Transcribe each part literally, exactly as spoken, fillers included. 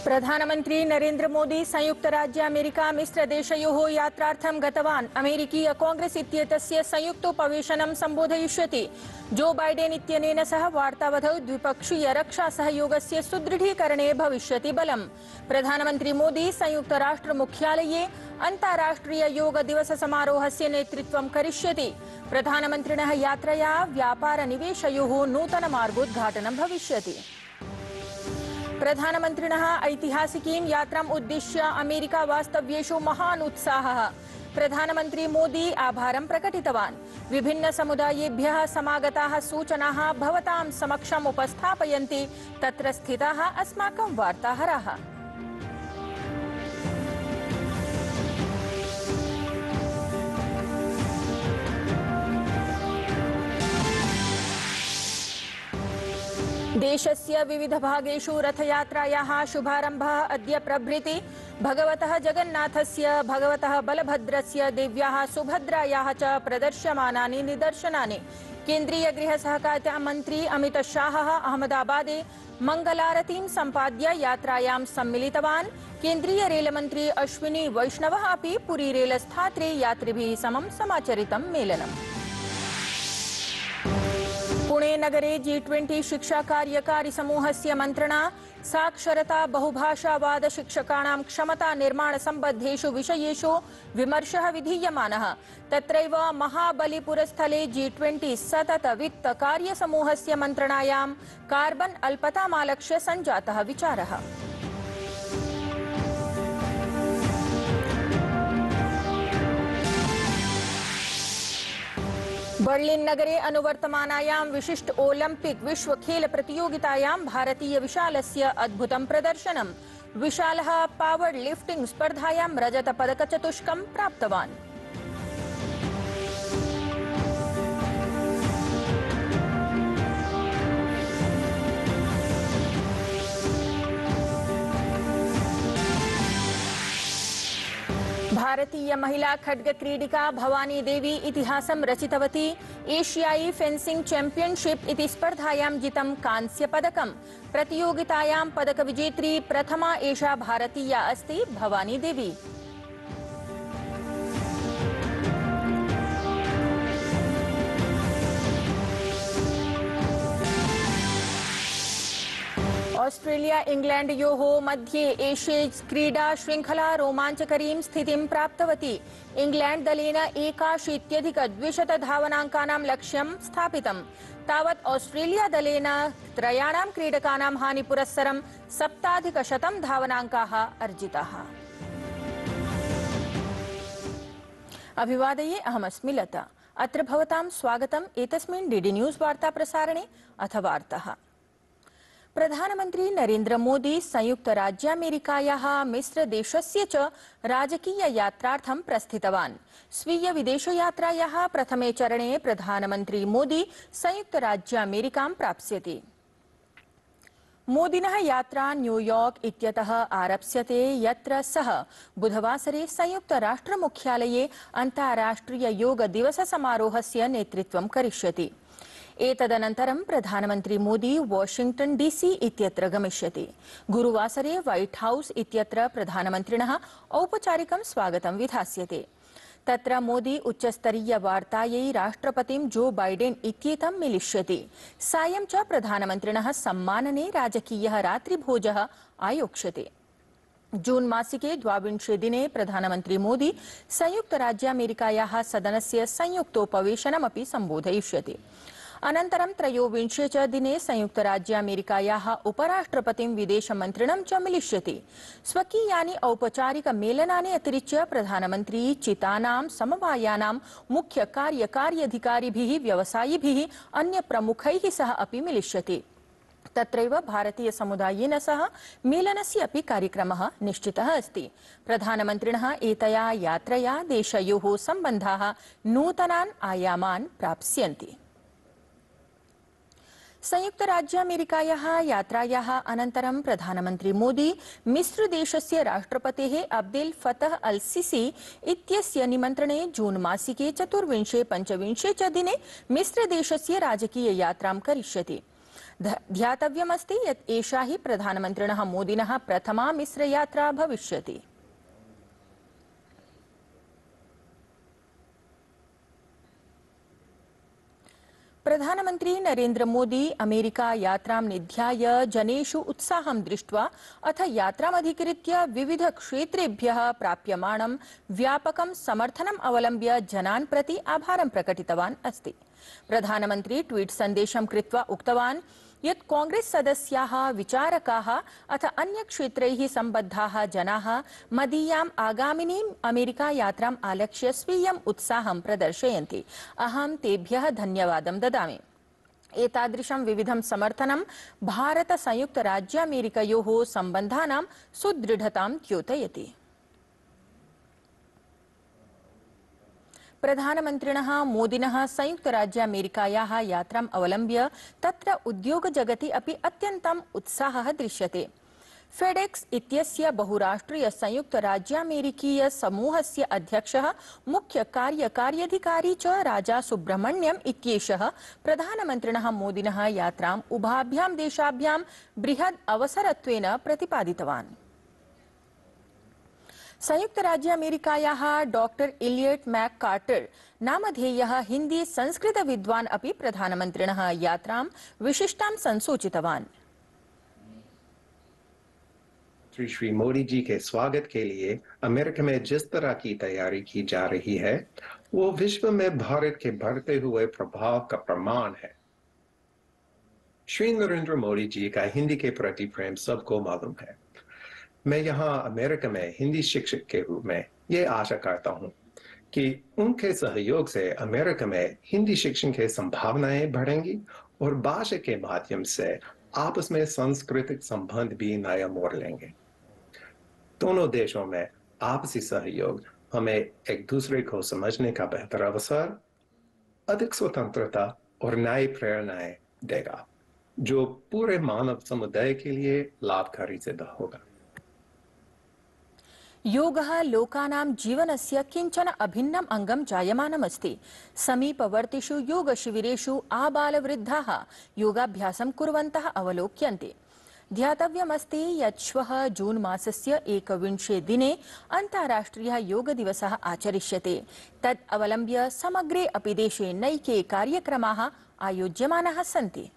प्रधानमंत्री नरेंद्र मोदी संयुक्त राज्य अमेरिका मिश्रदेशयोः यात्रार्थं गतवान्। अमेरिकीय कांग्रेस इत्येतस्य संयुक्तोपवेशनं सम्बोधयिष्यति। जो बाइडेन इत्यनेन सह वार्तावधौ द्विपक्षीय रक्षा सहयोगस्य सुदृढीकरणे भविष्यति बलम्। प्रधानमंत्री मोदी संयुक्त राष्ट्र मुख्यालये अन्ताराष्ट्रिय योग दिवस समारोहस्य नेतृत्वं करिष्यति। प्रधानमन्त्रिणः यात्रया व्यापार निवेशयोः नूतन मार्गोद्घाटनं भविष्यति। प्रधानमन्त्रिणः ऐतिहासिकीं यात्राम् उद्दिश्य अमेरिका वास्तव्येषु महान् उत्साहः। प्रधानमन्त्री मोदी आभारं प्रकटितवान्। विभिन्न समुदायेभ्यः समागताः सूचनाः भवतां समक्षम् उपस्थापयन्ति तत्र स्थिताः अस्माकं वार्ताहराः। देशस्य विविध भागेषु रथयात्रायाः शुभारम्भः अद्य प्रभृति। भगवतः जगन्नाथस्य, भगवतः बलभद्रस्य, देव्याः सुभद्रायाः च प्रदर्श्यमानानि निदर्शनानि। केन्द्रीय गृह सहकारिता मन्त्री अमित शाहः अहमदाबादे मङ्गलारतीं सम्पाद्य यात्रायां सम्मिलितवान्। केन्द्रीय रेलमन्त्री अश्विनी वैष्णवः अपि पुरी रेलस्थात्रे यात्रिभिः समं समाचरितं मेलनम्। पुणे नगरे जी ट्वेंटी शिक्षा कार्यकारी समूहस्य मन्त्रणा साक्षरता बहुभाषावाद शिक्षकाणां क्षमता निर्माण सम्बद्धेषु विषयेषु विमर्शः विधीयमानः। तत्रैव महाबलिपुरस्थले जी ट्वेंटी सतत वित्त कार्यसमूहस्य मन्त्रणायां कार्बन अल्पतामालक्ष्य सञ्जातः विचारः। बर्लिन नगरे अनुवर्तमानायां विशिष्ट ओलंपिक विश्व खेल प्रतियोगितायां भारतीय विशालस्य अद्भुतं प्रदर्शनम्। विशालः पावर लिफ्टिंग स्पर्धायां रजत पदकचतुष्कं प्राप्तवान्। भारतीय महिला खड्ग क्रीडिका भवानी देवी इतिहासं रचितवती। एशियाई फेंसिंग चैंपियनशिप इति स्पर्धायां जितं कांस्य पदकम्। प्रतियोगितायां पदक विजेत्री प्रथमा एषा भारतीया अस्ति भवानी देवी। ऑस्ट्रेलिया इंग्लैंडयोः मध्ये एशेज क्रीडा श्रृंखला रोमाञ्चकरीं स्थितिं प्राप्तवती। इंग्लैंड दलेन एकाशीत्यधिक द्विशत धावनाङ्कानां लक्ष्यं स्थापितम्। तावत् ऑस्ट्रेलिया दलेन त्रयाणां क्रीडकानां हानिपुरस्सरं सप्ताधिकशतं धावनाङ्काः अर्जिताः। अभिवादये, अहमस्मि लता। अत्र भवतां स्वागतम् एतस्मिन् डीडी न्यूज़ वार्ता प्रसारणे। अथ वार्ताः। प्रधानमंत्री नरेंद्र मोदी संयुक्त राज्यामेरिकायाः मिश्रदेशस्य च राजकीय यात्रार्थं प्रस्थितवान्। स्वीय विदेशयात्रायाः प्रथमे चरणे प्रधानमंत्री मोदी संयुक्त राज्यामेरिकां प्राप्स्यति। मोदिनः यात्रा न्यूयॉर्क इत्यतः आरप्स्यते, यत्र सः बुधवासरे संयुक्त राष्ट्र मुख्यालये अन्ताराष्ट्रिय योग दिवस समारोहस्य नेतृत्वं करिष्यति। एतदनन्तरं प्रधानमंत्री मोदी वाशिंगटन डीसी इत्यत्र गमिष्यति। गुरुवासरे व्हाइट हाउस इत्यत्र प्रधानमन्त्रिणः औपचारिकं स्वागतं विधास्यते। तत्र मोदी उच्चस्तरीय वार्तायै राष्ट्रपतिं जो बाइडेन इत्येतं मिलिष्यति। सायं च प्रधानमन्त्रिणः सम्मानने राजकीयः रात्रिभोजः आयोक्ष्यते। जून मासिके द्वाविंशे दिने प्रधानमंत्री मोदी संयुक्त राज्यामेरिकायाः सदनस्य संयुक्तोपवेशनमपि सम्बोधयिष्यति। अनन्तरं त्रयोविंशे च दिने संयुक्त राज्यामेरिकायाः उपराष्ट्रपतिं विदेशमन्त्रिणं च मिलिष्यति। स्वकीयानि औपचारिक मेलनानि अतिरिच्य प्रधानमंत्री चितानां समवायानां मुख्य कार्यकार्यधिकारिभिः, व्यवसायिभिः, अन्य प्रमुखैः सह अपि मिलिष्यति। तत्रैव भारतीय समुदायेन सह मेलनस्य अपि कार्यक्रमः निश्चितः अस्ति। प्रधानमन्त्रिणः एतया यात्रया देशयोः सम्बन्धाः नूतनान् आयामान् प्राप्स्यन्ति। संयुक्त राज्यामेरिकायाः यात्रायाः अनन्तरं प्रधानमंत्री Modi मिस्रदेशस्य राष्ट्रपतेः Abdel Fattah al Sisi इत्यस्य निमन्त्रणे जून मासिके चतुर्विंशे पञ्चविंशे च दिने मिस्रदेशस्य राजकीय यात्रां करिष्यति। ध्यातव्यमस्ति यत् एषा हि प्रधानमन्त्रिणः मोदिनः प्रथमा मिस्रयात्रा भविष्यति। प्रधानमन्त्री नरेन्द्र मोदी अमेरिका यात्रां निध्याय जनेषु उत्साहं दृष्ट्वा अथ यात्रामधिकृत्य विविध क्षेत्रेभ्यः प्राप्यमाणं व्यापकं समर्थनम् अवलम्ब्य जनान् प्रति आभारं प्रकटितवान् अस्ति। प्रधानमन्त्री ट्वीट सन्देशं कृत्वा उक्तवान् यत् कांग्रेस सदस्याः विचारकाः अथ अन्यक्षेत्रैः सम्बद्धाः जनाः मदीयाम् आगामिनीम् अमेरिका यात्राम् आलक्ष्य स्वीयम् उत्साहं प्रदर्शयन्ति। अहं तेभ्यः धन्यवादं ददामि। एतादृशं विविधं समर्थनं भारत संयुक्त राज्यामेरिकयोः सम्बन्धानां सुदृढतां द्योतयति। प्रधानमन्त्रिणः मोदिनः संयुक्त राज्यामेरिकायाः यात्राम् अवलम्ब्य तत्र उद्योगजगति अपि अत्यन्तम् उत्साहः दृश्यते। फेडेक्स इत्यस्य बहुराष्ट्रीय संयुक्त राज्यामेरिकीय समूहस्य अध्यक्षः मुख्य कार्यकार्यधिकारी च राजा सुब्रह्मण्यम इत्येषः प्रधानमन्त्रिणः मोदिनः यात्राम् उभाभ्यां देशाभ्यां बृहद् अवसरत्वेन प्रतिपादितवान्। संयुक्त राज्य अमेरिकायाः डॉक्टर इलियट मैक कार्टर नामधेयः हिंदी संस्कृत विद्वान् अपि प्रधानमन्त्रिणः यात्रां विशिष्टां संसूचितवान्। श्री मोदी जी के स्वागत के लिए अमेरिका में जिस तरह की तैयारी की जा रही है वो विश्व में भारत के बढ़ते हुए प्रभाव का प्रमाण है। श्री नरेंद्र मोदी जी का हिंदी के प्रति प्रेम सबको मालूम है। मैं यहाँ अमेरिका में हिंदी शिक्षक के रूप में ये आशा करता हूँ कि उनके सहयोग से अमेरिका में हिंदी शिक्षण के संभावनाएं बढ़ेंगी और भाषा के माध्यम से आपस में सांस्कृतिक संबंध भी नया मोड़ लेंगे। दोनों देशों में आपसी सहयोग हमें एक दूसरे को समझने का बेहतर अवसर, अधिक स्वतंत्रता और नई प्रेरणाएं देगा, जो पूरे मानव समुदाय के लिए लाभकारी सिद्ध होगा। योगः लोकानां जीवनस्य किंचन अभिन्नम् अंगं जायमानमस्ति। समीपवर्तिषु योगशिबिरेषु आबालवृद्धाः योगाभ्यासं कुर्वन्तः अवलोक्यन्ते। ध्यातव्यमस्ति यत् श्वः जून मासस्य एकविंशे दिने अन्ताराष्ट्रियः योग दिवसः आचरिष्यते। तद् अवलम्ब्य समग्रे अपि देशे नैके कार्यक्रमाः आयोज्यमानाः सन्ति।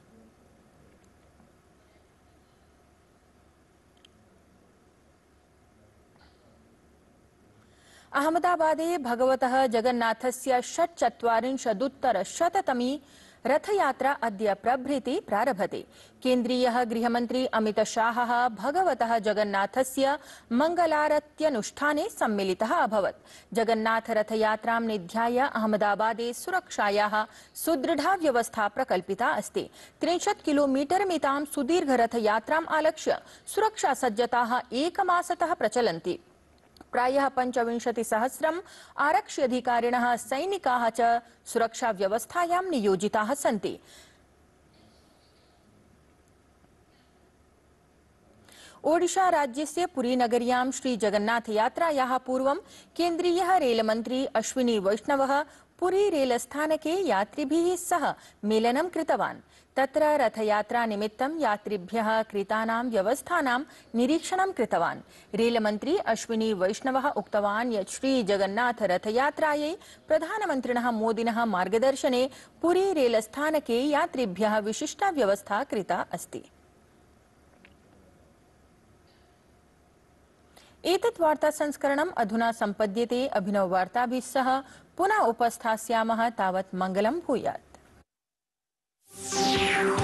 अहमदाबादे भगवतः जगन्नाथस्य षट्चत्वारिंशदुत्तरशततमी रथयात्रा अद्य प्रभृति प्रारभते। केन्द्रीयः गृहमन्त्री अमित शाहः भगवतः जगन्नाथस्य मङ्गलारत्यनुष्ठाने सम्मिलितः अभवत्। जगन्नाथ रथयात्रां निध्याय अहमदाबादे सुरक्षायाः सुदृढा व्यवस्था प्रकल्पिता अस्ति। त्रिंशत् किलोमीटर मितां सुदीर्घ रथयात्राम् आलक्ष्य सुरक्षा सज्जताः एकमासतः प्रचलन्ति। प्रायः पंचविंशतिसहस्रम् आरक्ष्यधिकारिणः सैनिकाः च सुरक्षा व्यवस्थायां नियोजिताः सन्ति। ओडिशा राज्यस्य पुरी नगर्यां श्री जगन्नाथ यात्रायाः पूर्वं केन्द्रीयः रेलमन्त्री अश्विनी वैष्णवः पुरी रेलस्थानके यात्रिभिः सह मेलनं कृतवान्। तत्र रथयात्रा निमित्तं यात्रिभ्यः कृतानां व्यवस्थानां निरीक्षणं कृतवान्। रेलमन्त्री अश्विनी वैष्णवः उक्तवान् यत् श्री जगन्नाथ रथयात्रायै प्रधानमन्त्रिणः मोदिनः मार्गदर्शने पुरी रेलस्थानके यात्रिभ्यः विशिष्टा व्यवस्था कृता अस्ति। एतत् वार्ता संस्करणम् अधुना सम्पद्यते। अभिनव वार्ताभिः सह पुनः उपस्थास्यामः। तावत् मङ्गलं भूयात्।